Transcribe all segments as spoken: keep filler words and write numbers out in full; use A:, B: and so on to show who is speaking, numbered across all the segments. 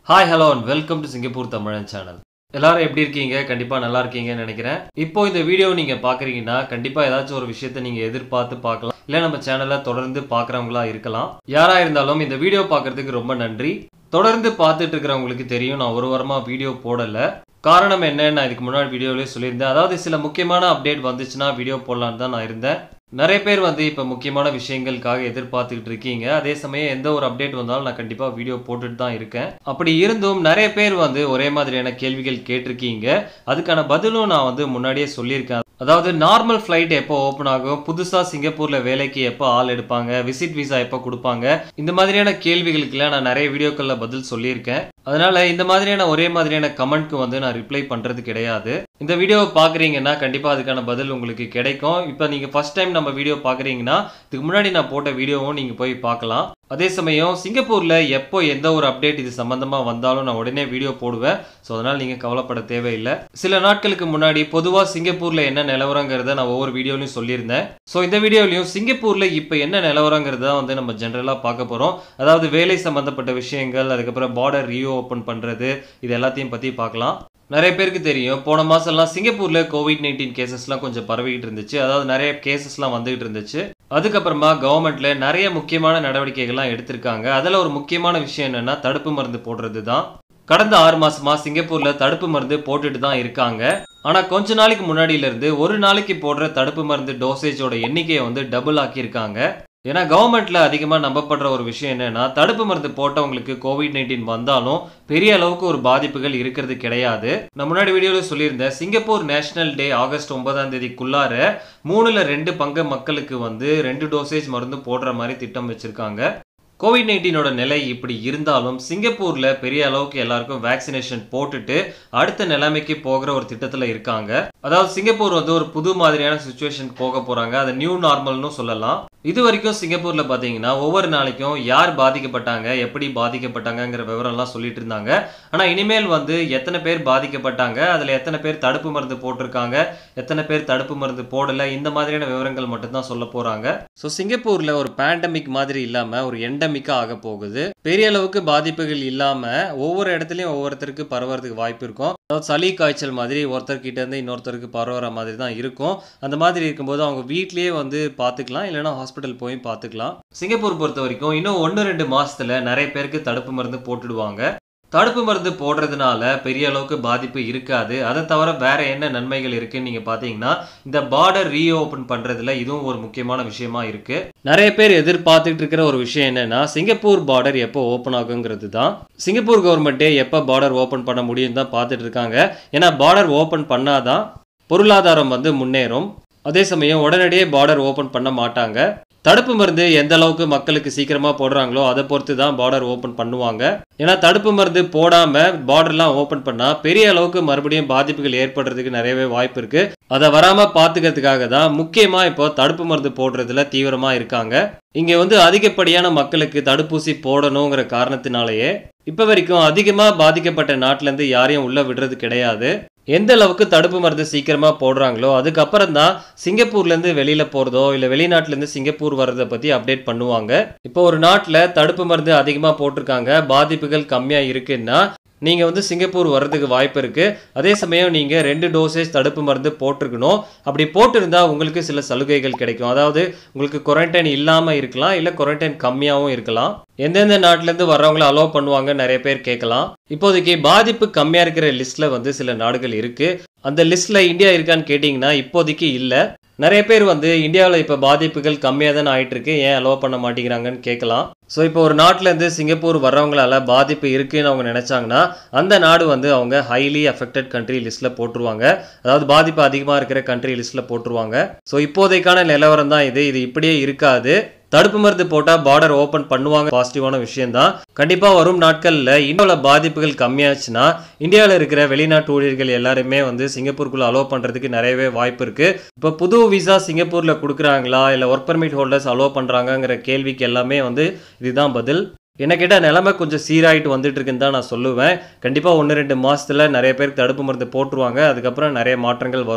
A: Hi hello and welcome to Singapore Tamilan channel. எல்லாரும் எப்படி இருக்கீங்க? கண்டிப்பா நல்லா இருக்கீங்கன்னு நினைக்கிறேன். இப்போ இந்த வீடியோ நீங்க பாக்குறீங்கன்னா கண்டிப்பா ஏதாச்சும் ஒரு விஷயத்தை நீங்க எதிர்பார்த்து பார்க்கலாம், இல்ல நம்ம சேனலை தொடர்ந்து பார்க்குறவங்களா இருக்கலாம். யாரா இருந்தாலும் இந்த வீடியோ பார்க்கறதுக்கு ரொம்ப நன்றி. தொடர்ந்து பார்த்துட்டு இருக்கிறவங்களுக்கு தெரியும், நான் ஒரு வாரமா வீடியோ போடல. காரணம் என்னன்னு நான் இதுக்கு முன்னாடி வீடியோவிலே சொல்லியிருந்தேன். அதாவது சில முக்கியமான அப்டேட் வந்துச்சுன்னா வீடியோ போடலான்னு தான் நான் இருந்தேன். நிறைய பேர் வந்து இப்போ முக்கியமான விஷயங்களுக்காக எதிர்பார்த்துக்கிட்டு இருக்கீங்க. அதே சமயம் எந்த ஒரு அப்டேட் வந்தாலும் நான் கண்டிப்பாக வீடியோ போட்டுட்டு தான் இருக்கேன். அப்படி இருந்தும் நிறைய பேர் வந்து ஒரே மாதிரியான கேள்விகள் கேட்டிருக்கீங்க. அதுக்கான பதிலும் நான் வந்து முன்னாடியே சொல்லியிருக்கேன். அதாவது நார்மல் ஃப்ளைட் எப்போ ஓப்பன் ஆகும், புதுசாக சிங்கப்பூரில் வேலைக்கு எப்போ ஆள் எடுப்பாங்க, விசிட் விசா எப்போ கொடுப்பாங்க, இந்த மாதிரியான கேள்விகளுக்கெல்லாம் நான் நிறைய வீடியோக்களில் பதில் சொல்லியிருக்கேன். அதனால இந்த மாதிரியான ஒரே மாதிரியான கமெண்ட்க்கு வந்து நான் ரிப்ளை பண்ணுறது கிடையாது. இந்த வீடியோவை பார்க்குறீங்கன்னா கண்டிப்பாக அதுக்கான பதில் உங்களுக்கு கிடைக்கும். இப்போ நீங்கள் ஃபர்ஸ்ட் டைம் நம்ம வீடியோ பார்க்குறீங்கன்னா இதுக்கு முன்னாடி நான் போட்ட வீடியோவும் நீங்கள் போய் பார்க்கலாம். அதே சமயம் சிங்கப்பூரில் எப்போ எந்த ஒரு அப்டேட் இது சம்பந்தமாக வந்தாலும் நான் உடனே வீடியோ போடுவேன். ஸோ அதனால் நீங்கள் கவலைப்பட தேவையில்லை. சில நாட்களுக்கு முன்னாடி பொதுவாக சிங்கப்பூரில் என்ன நிலவரங்கிறத நான் ஒவ்வொரு வீடியோலையும் சொல்லியிருந்தேன். ஸோ இந்த வீடியோலையும் சிங்கப்பூரில் இப்போ என்ன நிலவரங்கிறத வந்து நம்ம ஜென்ரலாக பார்க்க போகிறோம். அதாவது வேலை சம்பந்தப்பட்ட விஷயங்கள், அதுக்கப்புறம் பார்டர் ரீ ஓப்பன் பண்ணுறது, இது எல்லாத்தையும் பற்றி பார்க்கலாம். நிறைய பேருக்கு தெரியும், போன மாதம்லாம் சிங்கப்பூரில் கோவிட் நைன்டீன் கேசஸ்லாம் கொஞ்சம் பரவிக்கிட்டு இருந்துச்சு. அதாவது நிறைய கேசஸ்லாம் வந்துகிட்டு இருந்துச்சு. அதுக்கப்புறமா கவர்மெண்ட்ல நிறைய முக்கியமான நடவடிக்கைகள்லாம் எடுத்திருக்காங்க. அதில் ஒரு முக்கியமான விஷயம் என்னன்னா தடுப்பு மருந்து போடுறது தான். கடந்த ஆறு மாசமா சிங்கப்பூர்ல தடுப்பு மருந்து போட்டுட்டு தான் இருக்காங்க. ஆனா கொஞ்ச நாளைக்கு முன்னாடியில இருந்து ஒரு நாளைக்கு போடுற தடுப்பு மருந்து டோசேஜோட எண்ணிக்கையை வந்து டபுள் ஆக்கியிருக்காங்க. ஏன்னா கவர்மெண்ட்ல அதிகமா நம்பப்படுற ஒரு விஷயம் என்னன்னா, தடுப்பு மருந்து போட்டவங்களுக்கு கோவிட் நைன்டீன் வந்தாலும் பெரிய அளவுக்கு ஒரு பாதிப்புகள் இருக்கிறது கிடையாது. நான் முன்னாடி வீடியோல சொல்லியிருந்தேன், சிங்கப்பூர் நேஷனல் டே ஆகஸ்ட் ஒன்பதாம் தேதிக்குள்ளார மூணுல ரெண்டு பங்கு மக்களுக்கு வந்து ரெண்டு டோசேஜ் மருந்து போடுற மாதிரி திட்டம் வச்சிருக்காங்க. கோவிட் நைன்டீனோட நிலை இப்படி இருந்தாலும் சிங்கப்பூர்ல பெரிய அளவுக்கு எல்லாருக்கும் வேக்சினேஷன் போட்டுட்டு அடுத்த நிலைமைக்கு போகிற ஒரு திட்டத்தில் இருக்காங்க. அதாவது சிங்கப்பூர் வந்து ஒரு புது மாதிரியான சுச்சுவேஷனுக்கு போக போறாங்க. அதை நியூ நார்மல்னு சொல்லலாம். இது வரைக்கும் சிங்கப்பூர்ல பாத்தீங்கன்னா ஒவ்வொரு நாளைக்கும் யார் பாதிக்கப்பட்டாங்க, எப்படி பாதிக்கப்பட்டாங்கிற விவரம்லாம் சொல்லிட்டு இருந்தாங்க. ஆனா இனிமேல் வந்து எத்தனை பேர் பாதிக்கப்பட்டாங்க, அதுல எத்தனை பேர் தடுப்பு மருந்து போட்டிருக்காங்க, எத்தனை பேர் தடுப்பு மருந்து போடல, இந்த மாதிரியான விவரங்கள் மட்டும்தான் சொல்ல போறாங்க. ஸோ சிங்கப்பூர்ல ஒரு பேண்டமிக் மாதிரி இல்லாம ஒரு எண்டமிக்கா ஆக போகுது. பெரிய அளவுக்கு பாதிப்புகள் இல்லாம ஒவ்வொரு இடத்துலயும் ஒவ்வொருத்தருக்கு பரவறதுக்கு வாய்ப்பு இருக்கும். அதாவது சளி காய்ச்சல் மாதிரி ஒருத்தர் கிட்ட இருந்து இன்னொருத்தருக்கு பரவுற மாதிரி தான் இருக்கும். அந்த மாதிரி இருக்கும்போது அவங்க வீட்லயே வந்து பார்த்துக்கலாம், இல்லைன்னா ஹாஸ்பிட்டல் போய் பார்த்துக்கலாம். சிங்கப்பூர் பொறுத்த வரைக்கும் இன்னும் ஒன்று ரெண்டு மாசத்துல நிறைய பேருக்கு தடுப்பு மருந்து போட்டுடுவாங்க. தடுப்பு மருந்து போடுறதுனால பெரிய அளவுக்கு பாதிப்பு இருக்காது. அதை தவிர வேற என்ன நன்மைகள் இருக்குன்னு நீங்க பாத்தீங்கன்னா, இந்த பார்டர் ரீ ஓப்பன் பண்றதுல இதுவும் ஒரு முக்கியமான விஷயமா இருக்கு. நிறைய பேர் எதிர்பார்த்துட்டு இருக்கிற ஒரு விஷயம் என்னன்னா, சிங்கப்பூர் பார்டர் எப்போ ஓப்பன் ஆகுங்கிறது தான். சிங்கப்பூர் கவர்மெண்ட்டே எப்போ பார்டர் ஓப்பன் பண்ண முடியும் தான் பார்த்துட்டு இருக்காங்க. ஏன்னா பார்டர் ஓப்பன் பண்ணாதான் பொருளாதாரம் வந்து முன்னேறும். அதே சமயம் உடனடியே பார்டர் ஓப்பன் பண்ண மாட்டாங்க. தடுப்பு மருந்து எந்த அளவுக்கு மக்களுக்கு சீக்கிரமா போடுறாங்களோ அதை பொறுத்து தான் பார்டர் ஓப்பன் பண்ணுவாங்க. ஏன்னா தடுப்பு மருந்து போடாம பார்டர்லாம் ஓப்பன் பண்ணா பெரிய அளவுக்கு மறுபடியும் பாதிப்புகள் ஏற்படுறதுக்கு நிறையவே வாய்ப்பு இருக்கு. அதை வராம பாத்துக்கிறதுக்காக தான் முக்கியமா இப்போ தடுப்பு மருந்து போடுறதுல தீவிரமா இருக்காங்க. இங்க வந்து அதிகப்படியான மக்களுக்கு தடுப்பூசி போடணுங்கிற காரணத்தினாலேயே இப்ப வரைக்கும் அதிகமா பாதிக்கப்பட்ட நாட்டுல இருந்து யாரையும் உள்ள விடுறது கிடையாது. எந்த அளவுக்கு தடுப்பு மருந்து சீக்கிரமா போடுறாங்களோ அதுக்கப்புறம் தான் சிங்கப்பூர்ல இருந்து வெளியில போறதோ இல்ல வெளிநாட்டுல இருந்து சிங்கப்பூர் வர்றதை பத்தி அப்டேட் பண்ணுவாங்க. இப்போ ஒரு நாட்டுல தடுப்பு மருந்து அதிகமா போட்டிருக்காங்க, பாதிப்புகள் கம்மியா இருக்குன்னா நீங்க வந்து சிங்கப்பூர் வர்றதுக்கு வாய்ப்பு இருக்கு. அதே சமயம் நீங்க ரெண்டு டோசேஜ் தடுப்பு மருந்து போட்டிருக்கணும். அப்படி போட்டிருந்தா உங்களுக்கு சில சலுகைகள் கிடைக்கும். அதாவது உங்களுக்கு குவாரண்டைன் இல்லாம இருக்கலாம், இல்ல குவாரண்டைன் கம்மியாவும் இருக்கலாம். எந்தெந்த நாட்டுல இருந்து வர்றவங்களை அலோவ் பண்ணுவாங்க நிறைய பேர் கேட்கலாம். இப்போதைக்கு பாதிப்பு கம்மியா இருக்கிற லிஸ்ட்ல வந்து சில நாடுகள் இருக்கு. அந்த லிஸ்ட்ல இந்தியா இருக்கான்னு கேட்டீங்கன்னா இப்போதைக்கு இல்ல. நிறைய பேர் வந்து இந்தியாவில் இப்போ பாதிப்புகள் கம்மியாக தானே ஆகிட்டு இருக்கு, ஏன் அலோவ் பண்ண மாட்டேங்கிறாங்கன்னு கேட்கலாம். ஸோ இப்போ ஒரு நாட்டிலேருந்து சிங்கப்பூர் வர்றவங்களால பாதிப்பு இருக்குன்னு அவங்க நினைச்சாங்கன்னா அந்த நாடு வந்து அவங்க ஹைலி அஃபெக்டட் கண்ட்ரி லிஸ்ட்டில் போட்டுருவாங்க. அதாவது பாதிப்பு அதிகமாக இருக்கிற கண்ட்ரி லிஸ்ட்டில் போட்டுருவாங்க. ஸோ இப்போதைக்கான நிலவரம் தான் இது. இது இப்படியே இருக்காது. தடுப்பு மருந்து போட்டா பார்டர் ஓபன் பண்ணுவாங்க, பாசிட்டிவான விஷயம் தான். கண்டிப்பா வரும் நாட்கள்ல இந்தியாவில் பாதிப்புகள் கம்மியாச்சுன்னா இந்தியாவில் இருக்கிற வெளிநாட்டு ஊழியர்கள் எல்லாருமே வந்து சிங்கப்பூருக்குள்ள அலோவ் பண்றதுக்கு நிறையவே வாய்ப்பு இருக்கு. இப்போ புது விசா சிங்கப்பூர்ல கொடுக்குறாங்களா இல்ல ஒர்க் பர்மிட் ஹோல்டர்ஸ் அலோவ் பண்றாங்கிற கேள்விக்கு எல்லாமே வந்து இதுதான் பதில். என்ன கேட்டால் நிலைமை கொஞ்சம் சீராயிட்டு வந்துட்டு இருக்குன்னு தான் நான் சொல்லுவேன். கண்டிப்பாக ஒன்று ரெண்டு மாதத்தில் நிறைய பேருக்கு தடுப்பு மருந்து போட்டுருவாங்க. அதுக்கப்புறம் நிறைய மாற்றங்கள் வரும்.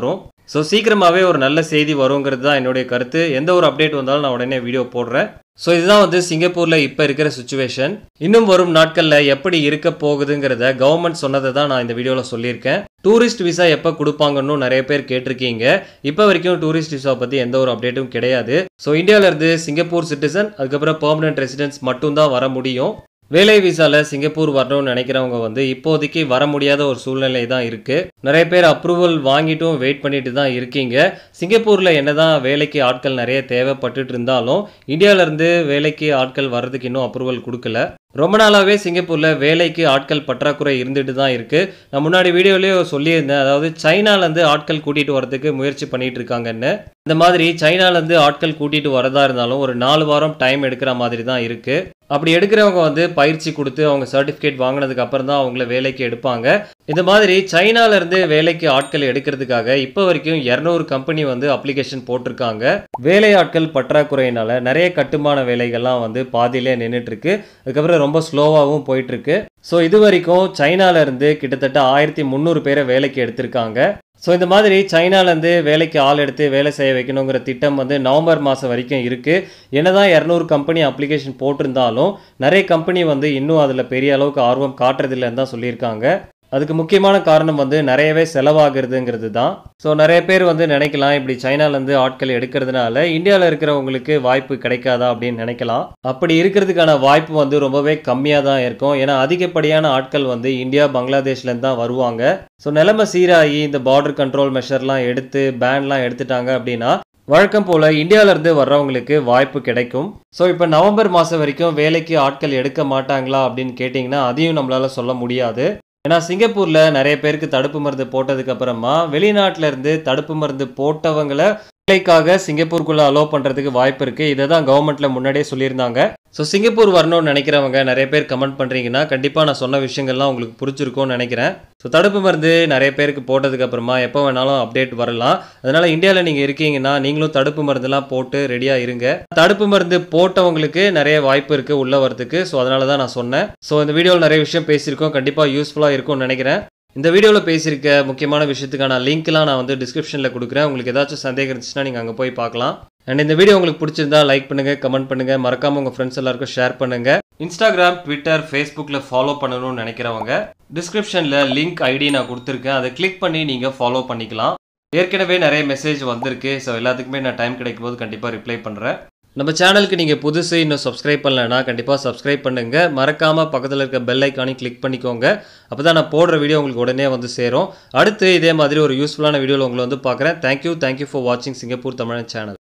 A: ஸோ சீக்கிரமாகவே ஒரு நல்ல செய்தி வருங்கிறது தான் என்னுடைய கருத்து. எந்த ஒரு அப்டேட் வந்தாலும் நான் உடனே வீடியோ போடுறேன். ஸோ இதுதான் வந்து சிங்கப்பூரில் இப்போ இருக்கிற சுச்சுவேஷன். இன்னும் வரும் நாட்களில் எப்படி இருக்க போகுதுங்கிறத கவர்மெண்ட் சொன்னதை தான் நான் இந்த வீடியோவில் சொல்லியிருக்கேன். டூரிஸ்ட் விசா எப்போ கொடுப்பாங்கன்னு நிறைய பேர் கேட்டிருக்கீங்க. இப்போ வரைக்கும் டூரிஸ்ட் விசா பற்றி எந்த ஒரு அப்டேட்டும் கிடையாது. ஸோ இந்தியாவிலேருந்து சிங்கப்பூர் சிட்டிசன் அதுக்கப்புறம் பெர்மனன்ட் ரெசிடென்ட்ஸ் மட்டும்தான் வர முடியும். வேலை விசாவில் சிங்கப்பூர் வரணும்னு நினைக்கிறவங்க வந்து இப்போதைக்கு வர முடியாத ஒரு சூழ்நிலை தான் இருக்குது. நிறைய பேர் அப்ரூவல் வாங்கிட்டும் வெயிட் பண்ணிட்டு தான் இருக்கீங்க. சிங்கப்பூரில் என்னதான் வேலைக்கு ஆட்கள் நிறைய தேவைப்பட்டுட்டு இருந்தாலும் இந்தியாவிலேருந்து வேலைக்கு ஆட்கள் வர்றதுக்கு இன்னும் அப்ரூவல் கொடுக்கல. ரொம்ப நாளாகவே சிங்கப்பூரில் வேலைக்கு ஆட்கள் பற்றாக்குறை இருந்துட்டு தான் இருக்குது. நான் முன்னாடி வீடியோலேயே சொல்லியிருந்தேன், அதாவது சைனாலேருந்து ஆட்கள் கூட்டிகிட்டு வரதுக்கு முயற்சி பண்ணிட்டு இருக்காங்கன்னு. இந்த மாதிரி சைனாலேருந்து ஆட்கள் கூட்டிகிட்டு வரதா இருந்தாலும் ஒரு நாலு வாரம் டைம் எடுக்கிற மாதிரி தான் இருக்குது. அப்படி எடுக்கிறவங்க வந்து பயிற்சி கொடுத்து அவங்க சர்டிஃபிகேட் வாங்கினதுக்கு அப்புறம் தான் அவங்கள வேலைக்கு எடுப்பாங்க. இந்த மாதிரி சைனாலேருந்து வேலைக்கு ஆட்கள் எடுக்கிறதுக்காக இப்போ வரைக்கும் இரநூறு கம்பெனி வந்து அப்ளிகேஷன் போட்டிருக்காங்க. வேலை ஆட்கள் பற்றாக்குறையினால நிறைய கட்டுமான வேலைகள்லாம் வந்து பாதியிலே நின்றுட்டு இருக்கு. அதுக்கப்புறம் ரொம்ப ஸ்லோவாகவும் போயிட்டு இருக்கு. ஸோ இது வரைக்கும் சைனாலேருந்து கிட்டத்தட்ட ஆயிரத்தி முந்நூறு பேரை வேலைக்கு எடுத்திருக்காங்க. ஸோ இந்த மாதிரி சைனாலேருந்து வேலைக்கு ஆள் எடுத்து வேலை செய்ய வைக்கணுங்கிற திட்டம் வந்து நவம்பர் மாதம் வரைக்கும் இருக்குது. என்னதான் இரநூறு கம்பெனி அப்ளிகேஷன் போட்டிருந்தாலும் நிறைய கம்பெனி வந்து இன்னும் அதில் பெரிய அளவுக்கு ஆர்வம் காட்டுறதில்லைன்னு தான் சொல்லியிருக்காங்க. அதுக்கு முக்கியமான காரணம் வந்து நிறையவே செலவாகிறதுங்கிறது தான். ஸோ நிறைய பேர் வந்து நினைக்கலாம், இப்படி சைனாலேருந்து ஆட்கள் எடுக்கிறதுனால இந்தியாவில் இருக்கிறவங்களுக்கு வாய்ப்பு கிடைக்காதா அப்படின்னு நினைக்கலாம். அப்படி இருக்கிறதுக்கான வாய்ப்பு வந்து ரொம்பவே கம்மியாக தான் இருக்கும். ஏன்னா அதிகப்படியான ஆட்கள் வந்து இந்தியா பங்களாதேஷ்லேருந்து தான் வருவாங்க. ஸோ நிலைமை சீராகி இந்த பார்டர் கண்ட்ரோல் மெஷர்லாம் எடுத்து பேன்லாம் எடுத்துட்டாங்க அப்படின்னா வழக்கம் போல் இந்தியாவிலேருந்து வர்றவங்களுக்கு வாய்ப்பு கிடைக்கும். ஸோ இப்போ நவம்பர் மாதம் வரைக்கும் வேலைக்கு ஆட்கள் எடுக்க மாட்டாங்களா அப்படின்னு கேட்டிங்கன்னா அதையும் நம்மளால் சொல்ல முடியாது. ஏன்னா சிங்கப்பூரில் நிறைய பேருக்கு தடுப்பு மருந்து போட்டதுக்கு அப்புறமா வெளிநாட்டில இருந்து தடுப்பு மருந்து போட்டவங்களை வேலைக்காக சிங்கப்பூருக்குள்ளே அலோவ் பண்ணுறதுக்கு வாய்ப்பு இருக்குது. இதை தான் கவர்மெண்ட்டில் முன்னாடியே சொல்லியிருந்தாங்க. ஸோ சிங்கப்பூர் வரணும்னு நினைக்கிறவங்க நிறைய பேர் கமெண்ட் பண்ணுறீங்கன்னா கண்டிப்பாக நான் சொன்ன விஷயங்கள்லாம் உங்களுக்கு புரிஞ்சிருக்கும்னு நினைக்கிறேன். ஸோ தடுப்பு மருந்து நிறைய பேருக்கு போட்டதுக்கு அப்புறமா எப்போ வேணாலும் அப்டேட் வரலாம். அதனால் இந்தியாவில் நீங்கள் இருக்கீங்கன்னா நீங்களும் தடுப்பு மருந்துலாம் போட்டு ரெடியாக இருங்க. தடுப்பு மருந்து போட்டவங்களுக்கு நிறைய வாய்ப்பு இருக்குது உள்ளே வரதுக்கு. ஸோ அதனால தான் நான் சொன்னேன். ஸோ இந்த வீடியோவில் நிறைய விஷயம் பேசியிருக்கோம், கண்டிப்பாக யூஸ்ஃபுல்லாக இருக்கும்னு நினைக்கிறேன். இந்த வீடியோவில் பேசியிருக்க முக்கியமான விஷயத்துக்கான லிங்க்லாம் நான் வந்து டிஸ்கிரிப்ஷனில் கொடுக்குறேன். உங்களுக்கு ஏதாச்சும் சந்தேகம் இருந்துச்சுன்னா நீங்கள் அங்கே போய் பார்க்கலாம். அண்ட் இந்த வீடியோ உங்களுக்கு பிடிச்சிருந்தா லைக் பண்ணுங்கள், கமெண்ட் பண்ணுங்கள், மறக்காமல் உங்கள் ஃப்ரெண்ட்ஸ் எல்லாருக்கும் ஷேர் பண்ணுங்கள். இன்ஸ்டாகிராம், ட்விட்டர், ஃபேஸ்புக்கில் ஃபாலோ பண்ணணும்னு நினைக்கிறவங்க டிஸ்கிரிப்ஷனில் லிங்க் ஐடி நான் கொடுத்துருக்கேன். அதை கிளிக் பண்ணி நீங்கள் ஃபாலோ பண்ணிக்கலாம். ஏற்கனவே நிறைய மெசேஜ் வந்திருக்கு. ஸோ எல்லாத்துக்குமே நான் டைம் கிடைக்கும் போது கண்டிப்பாக ரிப்ளை பண்ணுறேன். நம்ம சேனலுக்கு நீங்கள் புதுசு இன்னும் சப்ஸ்கிரைப் பண்ணலைன்னா கண்டிப்பாக சப்ஸ்கிரைப் பண்ணுங்கள். மறக்காமல் பக்கத்தில் இருக்க பெல் ஐக்கானையும் கிளிக் பண்ணிக்கோங்க. அப்போ தான் நான் போடுற வீடியோ உங்களுக்கு உடனே வந்து சேரும். அடுத்து இதே மாதிரி ஒரு யூஸ்ஃபுல்லான வீடியோவில் உங்களை வந்து பார்க்குறேன். தேங்க்யூ தேங்க்யூ ஃபார் வாட்சிங் சிங்கப்பூர் தமிழன் சேனல்.